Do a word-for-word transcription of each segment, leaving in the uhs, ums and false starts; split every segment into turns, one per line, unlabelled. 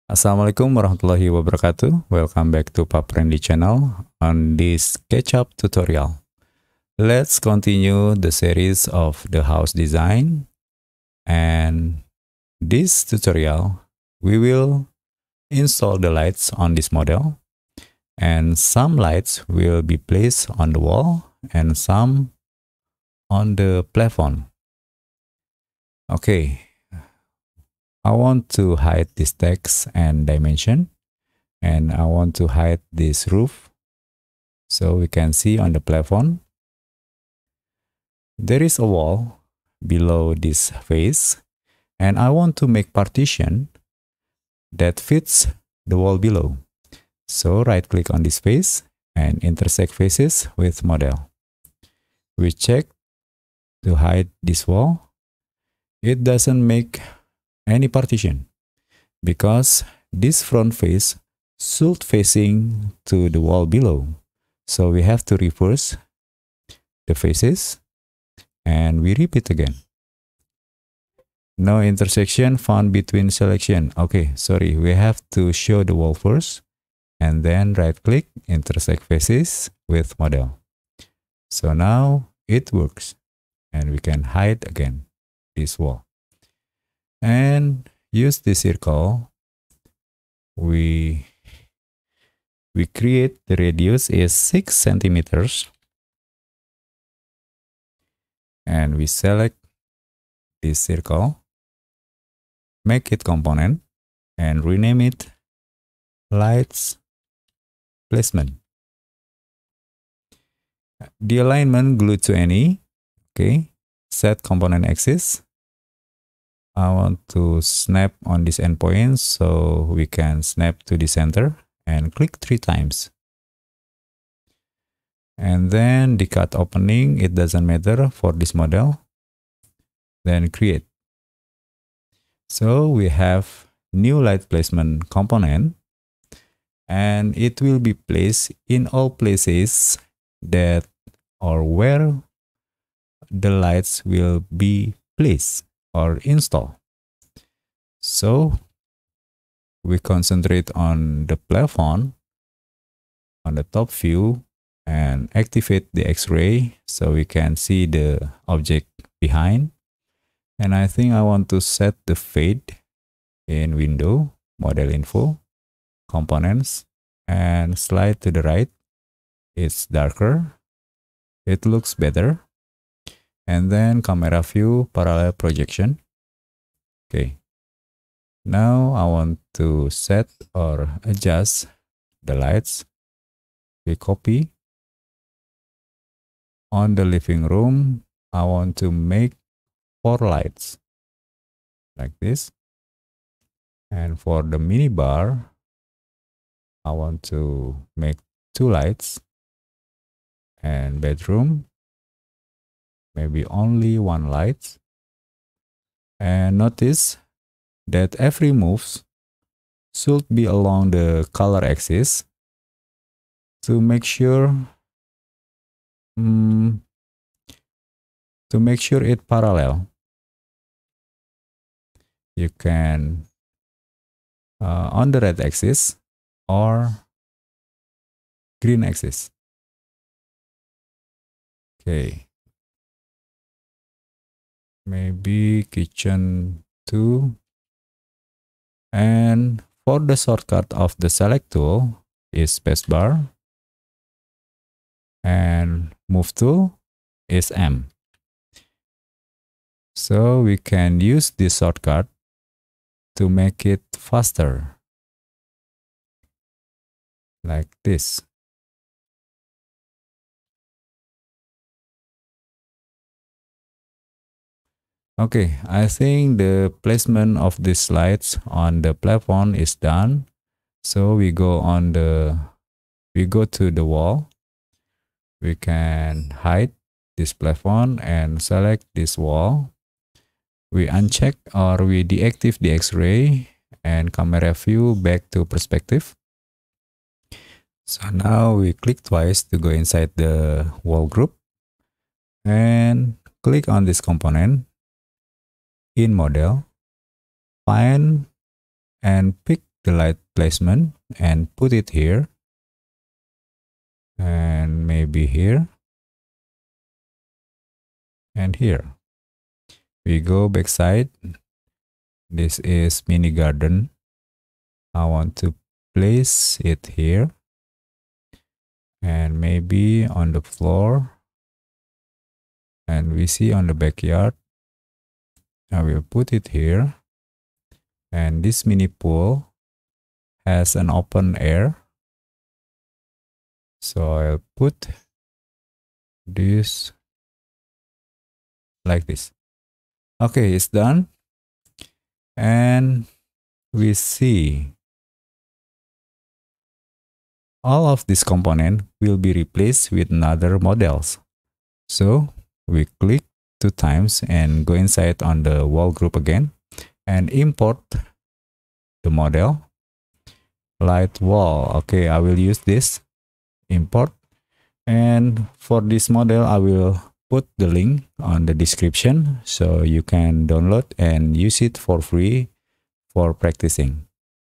Assalamualaikum warahmatullahi wabarakatuh. Welcome back to Paprendi channel. On this SketchUp tutorial, let's continue the series of the house design. And this tutorial, we will install the lights on this model. And some lights will be placed on the wall and some on the plafond. Okay. I want to hide this text and dimension, and I want to hide this roof so we can see on the plafond. There is a wall below this face, and I want to make partition that fits the wall below. So right click on this face and intersect faces with model. We check to hide this wall. It doesn't make any partition because this front face should facing to the wall below. So we have to reverse the faces and we repeat again. No intersection found between selection. Okay, sorry, we have to show the wall first and then right click, intersect faces with model. So now it works and we can hide again this wall. And use the circle. We we create the radius is six centimeters, and we select this circle, make it component, and rename it lights placement. The alignment glued to any. Okay, set component axis. I want to snap on this endpoint so we can snap to the center and click three times. And then the cut opening, it doesn't matter for this model. Then create. So we have new light placement component and it will be placed in all places that or where the lights will be placed or install. So we concentrate on the plafond on the top view and activate the X-ray so we can see the object behind. And I think I want to set the fade in window, model info, components, and slide to the right. It's darker. It looks better. And then camera view, parallel projection. Okay. Now I want to set or adjust the lights. We copy. On the living room, I want to make four lights like this. And for the mini bar, I want to make two lights. And bedroom, maybe only one light. And notice that every move should be along the color axis to make sure um, to make sure it parallel. You can uh, on the red axis or green axis. Okay. Maybe kitchen two. And for the shortcut of the select tool is spacebar. And move tool is M. So we can use this shortcut to make it faster. Like this. Okay, I think the placement of these slides on the plafond is done. So we go on the, we go to the wall. We can hide this plafond and select this wall. We uncheck or we deactivate the X-ray and camera view back to perspective. So now we click twice to go inside the wall group and click on this component. In model, find and pick the light placement and put it here, and maybe here and here. We go backside. This is mini garden. I want to place it here and maybe on the floor, and we see on the backyard. I will put it here, and this mini pool has an open air, so I'll put this like this. Okay, it's done, and we see all of this component will be replaced with another models. So we click two times and go inside on the wall group again and import the model light wall. Okay, I will use this import, and for this model I will put the link on the description so you can download and use it for free for practicing.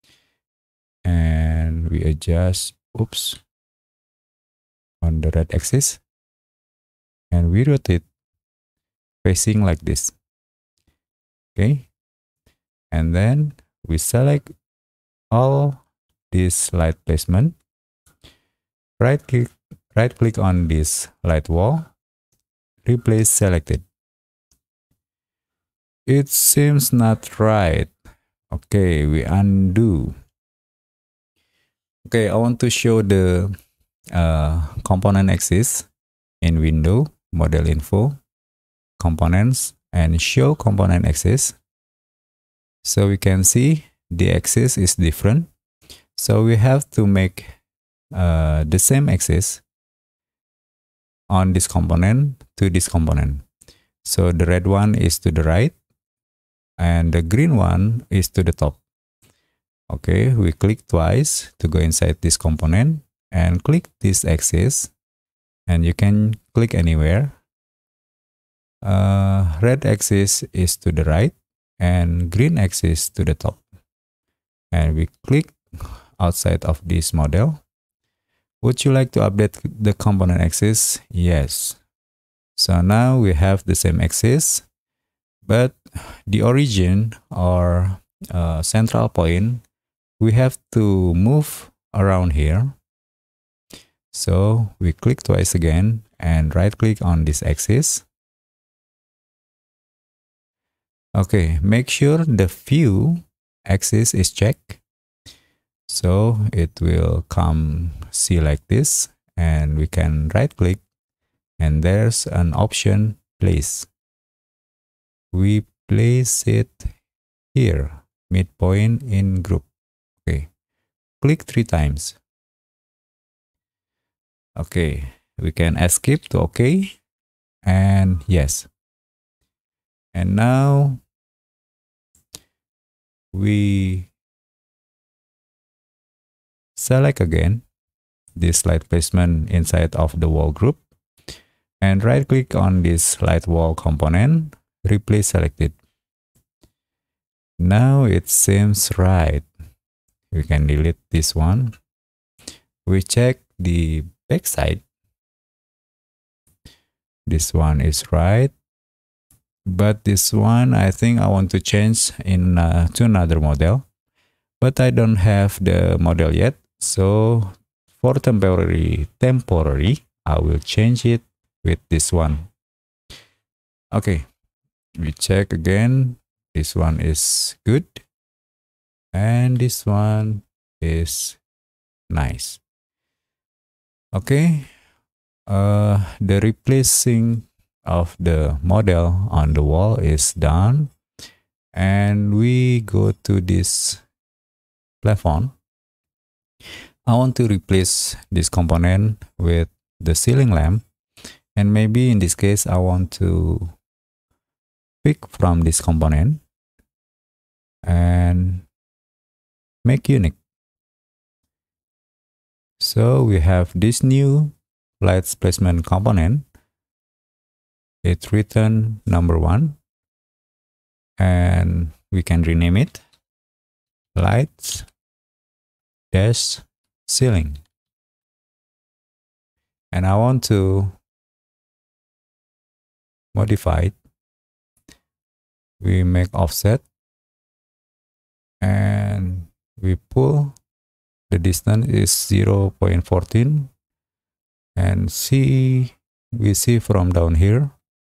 And we adjust oops on the red axis, and we rotate facing like this. Okay, and then we select all this light placement, right click right click on this light wall, replace selected. It seems not right. Okay, we undo. Okay, I want to show the uh, component axis in window, model info, components, and show component axis. So we can see the axis is different. So we have to make uh, the same axis on this component to this component. So the red one is to the right and the green one is to the top. Okay, we click twice to go inside this component and click this axis, and you can click anywhere. Uh, red axis is to the right and green axis to the top. And we click outside of this model. Would you like to update the component axis? Yes. So now we have the same axis, but the origin or uh, central point, we have to move around here. So we click twice again and right click on this axis. Okay, make sure the view axis is checked. So it will come see like this, and we can right click and there's an option place. We place it here, midpoint in group. Okay, click three times. Okay, we can escape to OK and yes. And now we select again this light placement inside of the wall group and right click on this light wall component, replace selected. Now it seems right. We can delete this one. We check the back side. This one is right, but this one I think I want to change in uh, to another model, but I don't have the model yet. So for temporary temporary I will change it with this one. Okay, we check again. This one is good and this one is nice. Okay, uh, the replacing of the model on the wall is done, and we go to this plafond. I want to replace this component with the ceiling lamp, and maybe in this case I want to pick from this component and make unique. So we have this new lights placement component. It's written number one, and we can rename it lights dash ceiling. And I want to modify it. We make offset and we pull. The distance is zero point one four, and see we see from down here,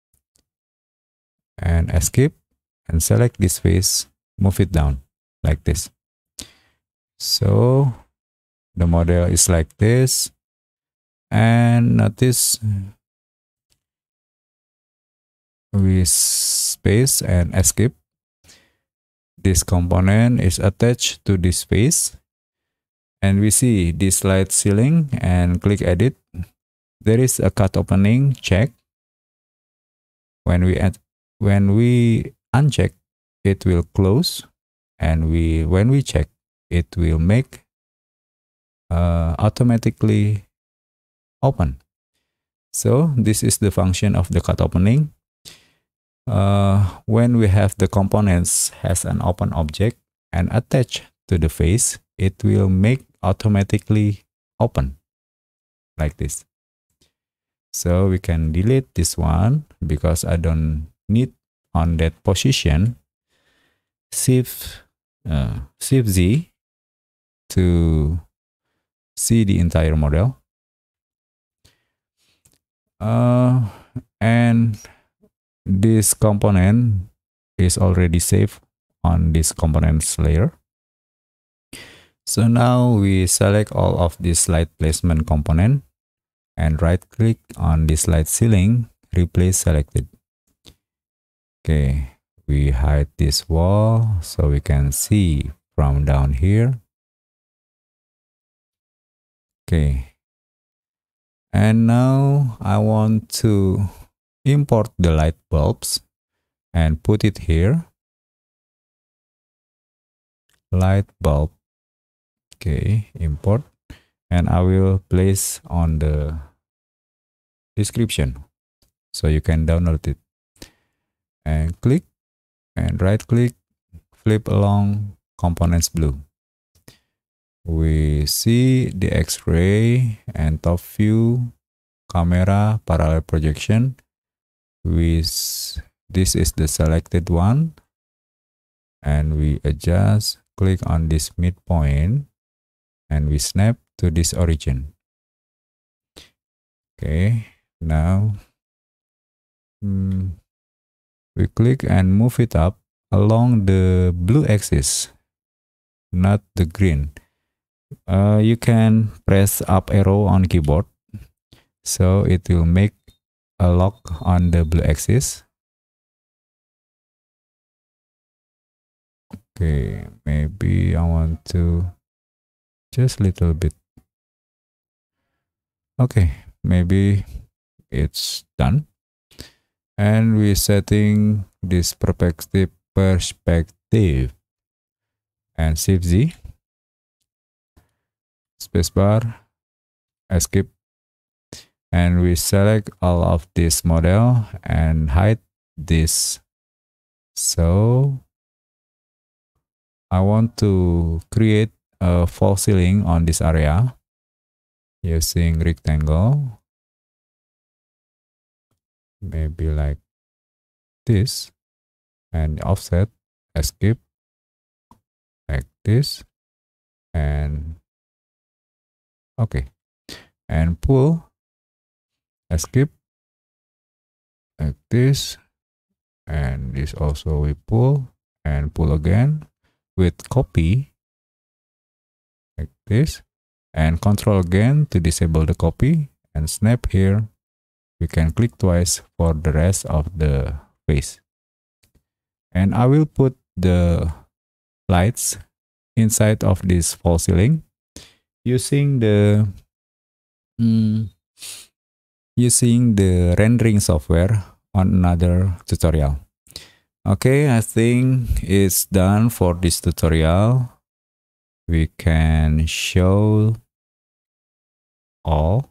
and escape and select this face, move it down like this. So the model is like this, and notice we space and escape. This component is attached to this face, and we see this slide ceiling and click edit. There is a cut opening check. When we add, when we uncheck, it will close, and we when we check, it will make uh, automatically open. So this is the function of the cut opening. Uh, when we have the components has an open object and attached to the face, it will make automatically open like this. So we can delete this one because I don't need on that position. Shift uh, Shift Z to see the entire model. Uh, and this component is already saved on this components layer. So now we select all of this slide placement component and right click on this slide ceiling, replace selected. Okay, we hide this wall so we can see from down here. Okay, and now I want to import the light bulbs and put it here. Light bulb. Okay, import, and I will place on the description so you can download it. And click and right click, flip along components blue. We see the X-ray and top view, camera, parallel projection. With this is the selected one, and we adjust, click on this midpoint, and we snap to this origin. Okay, now hmm, we click and move it up along the blue axis, not the green. Uh, you can press up arrow on keyboard, so it will make a lock on the blue axis. Okay, maybe I want to just a little bit. Okay, maybe it's done. And we're setting this perspective perspective and Shift Z, spacebar, escape, and we select all of this model and hide this. So I want to create a false ceiling on this area using rectangle, maybe like this, and offset, escape, like this, and okay, and pull, escape, like this, and this also we pull and pull again with copy, like this, and control again to disable the copy, and snap here. We can click twice for the rest of the face. And I will put the lights inside of this false ceiling using the mm, using the rendering software on another tutorial. Okay, I think it's done for this tutorial. We can show all,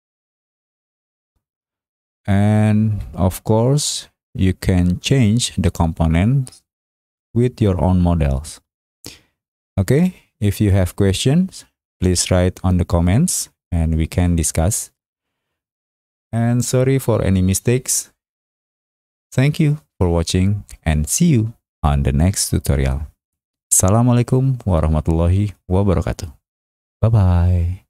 and of course you can change the components with your own models. Okay, if you have questions, please write on the comments and we can discuss. And sorry for any mistakes. Thank you for watching and see you on the next tutorial. Assalamualaikum warahmatullahi wabarakatuh. Bye-bye.